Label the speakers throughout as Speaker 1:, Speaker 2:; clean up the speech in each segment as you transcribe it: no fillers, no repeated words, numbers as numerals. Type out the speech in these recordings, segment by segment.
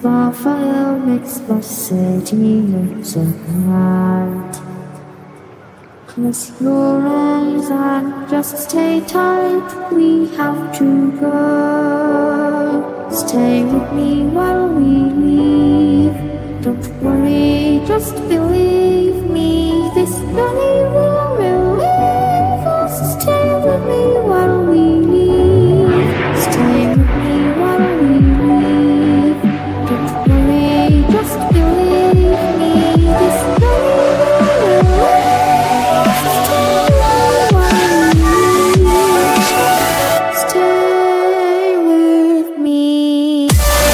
Speaker 1: our fire makes the city look so bright. Close your eyes and just stay tight, we have to go. Stay with me while we leave. Don't worry, just believe me, this journey will relieve us. Stay with me while we leave. Stay with me while we leave. Don't worry, just believe me, this journey will relieve us. Stay with me while we leave. Stay with me.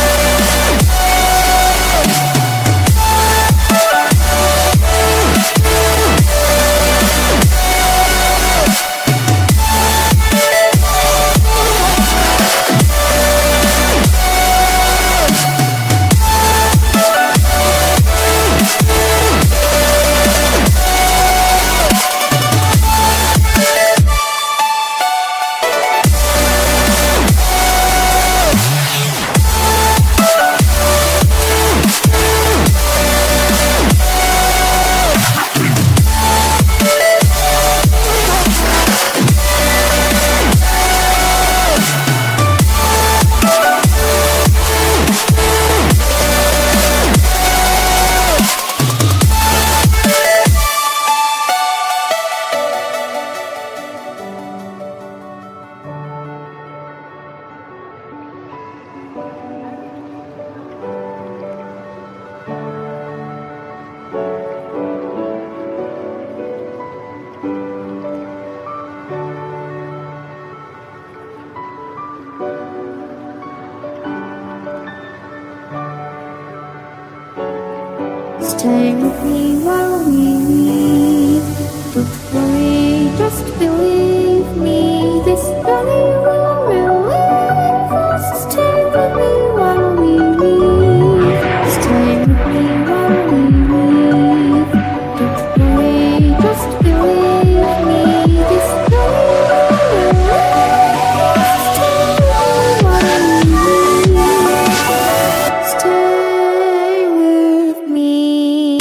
Speaker 1: Stay with me while we leave. Don't worry, just believe me, this journey will relieve us. Stay with me while we leave. Stay with me while we leave. Don't worry, just believe me, this journey will relieve us. Stay with me while we leave. Stay with me.